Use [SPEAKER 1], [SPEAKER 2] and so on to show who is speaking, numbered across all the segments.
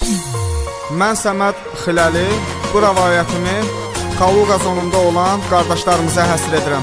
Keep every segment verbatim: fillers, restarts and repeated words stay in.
[SPEAKER 1] Mən Səməd Xiləli, bu rəvayətimi Kaluqa zonunda olan qardaşlarımıza həsr edirəm.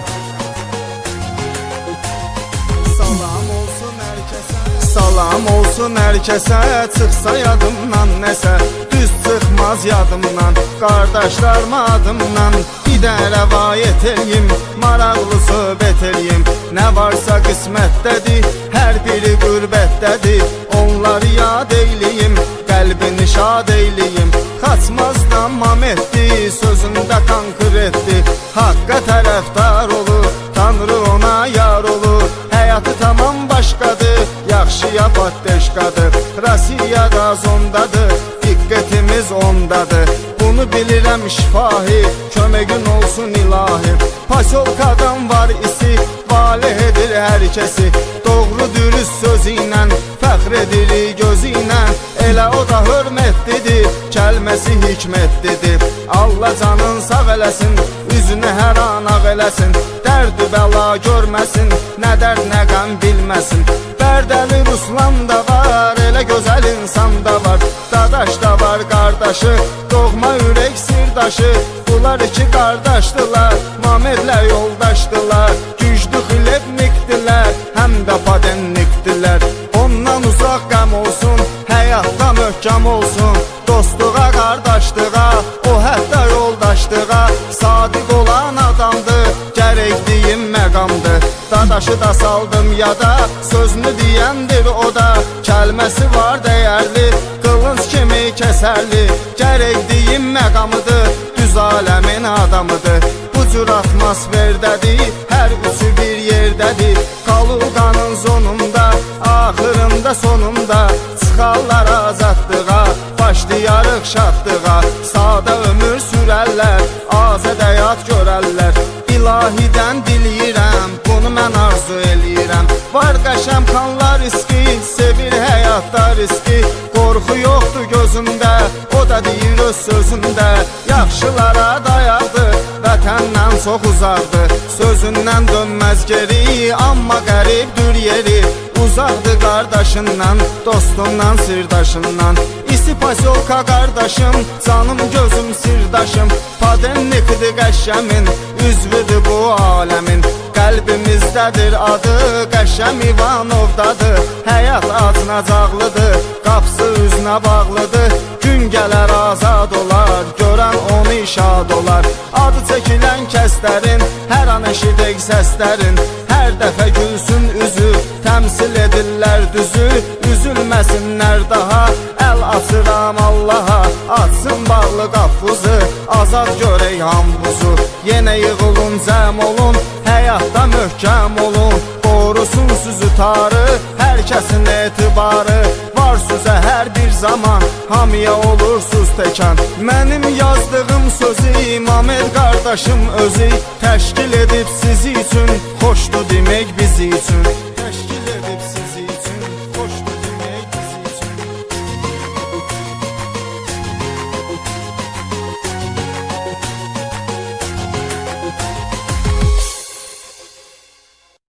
[SPEAKER 1] Salam olsun hər kəsə, salam olsun hər kəsə, çıxsa yadımdan nəsə, düz çıxmaz yadımdan, qardaşlarıma adımdan. Bir də rəvayət eləyim, maraqlı söhbət eləyim, nə varsa qismətdədir, hər biri qürbətdədir. Onları yad eyləyim, qəlbini şad eyləyim, Xaçmazdan Mametdi, sözündə konkretdi. Haqqa tərəfdar olur, Tanrı ona yar olur. Həyatı tamam başqadır, yaxşıya patdeşqadır. Rusiyada zondadır, diqqətimiz ondadır. Bunu bilirəm şifahi, köməgün olsun ilahi. Pasolkadan var isi, valeh edir hər kəsi. Doğru dürüst sözü ilə, fəxr edirik gözü ilə. Elə o da hörmətlidir, kəlməsi hikmətlidir. Allah canın sağ eləsin, üzünü hər an ağ eləsin. Dərd-ü bəla görməsin, nə dərd nə qəm bilməsin. Bərdəli Ruslan da var, elə gözəl insan da var. Dadaş da var qardaşı, doğma ürək sirdaşı. Bunlar iki qardaşdılar, Mamedlə yoldaşdılar. Güclü xilebnikdilər, həm də padennikdilər. Ondan uzaq qəm olsun, həyatda möhkəm olsun. Dostluğa, qardaşlığa, o hətta yoldaşlığa sadiq olan adamdır, gərək deyim məqamdır. Dadaşı da saldım yada, sözünü deyəndir o da. Kəlməsi var dəyərli, qılınc kimi kəsərli. Gərək deyim məqamıdır, düz aləmin adamıdır. Bu cür atmosferdədir, hər üçü bir yerdədir. Kaluqanın zonunda, axırında sonunda çıxarlar azadlığa, başlayarıq şadlığa. Sada ömür sürərlər, azad həyat görərlər. İlahidən diləyirəm, bunu mən arzu eləyirəm. Var qəşəm xanlar riski, sevir həyatda riski. Qorxu yoxdur gözündə, o da deyir öz sözündə. Yaxşılara dayaqdır, vətəndən çox uzaqdır. Sözündən dönməz geri, amma qəribdir yeri. Uzaqdır qardaşından, dostundan, sirdaşından. İsi pasolka qardaşım, canım gözüm sirdaşım. Padennikdir qəşəmin, üzvüdür bu aləmin. Qəlbimizdədir adı, Qəşəm İvanovdadır. Həyat acınacaqlıdır, qapısı üzünə bağlıdır. Gün gələr azad olar, görən onu şad olar. Adı çəkilən kəslərin, hər an eşidək səslərin. Hər dəfə gülsün üzü, təmsil edirlər düzü. Üzülməsinlər daha, əl açıram Allaha. Açsın bağlı qapızı, azad görək hambuzu. Yenə yığılın, cəm olun, həyatda möhkəm olun. Qorusun sizi tarı, hər kəsin etibarı. Var sözə hər bir zaman, hamıya olursuz təkan. Mənim yazdığım sözü, Mamed qardaşım özü təşkil edib sizi üçün, xoşdur demək bizi üçün.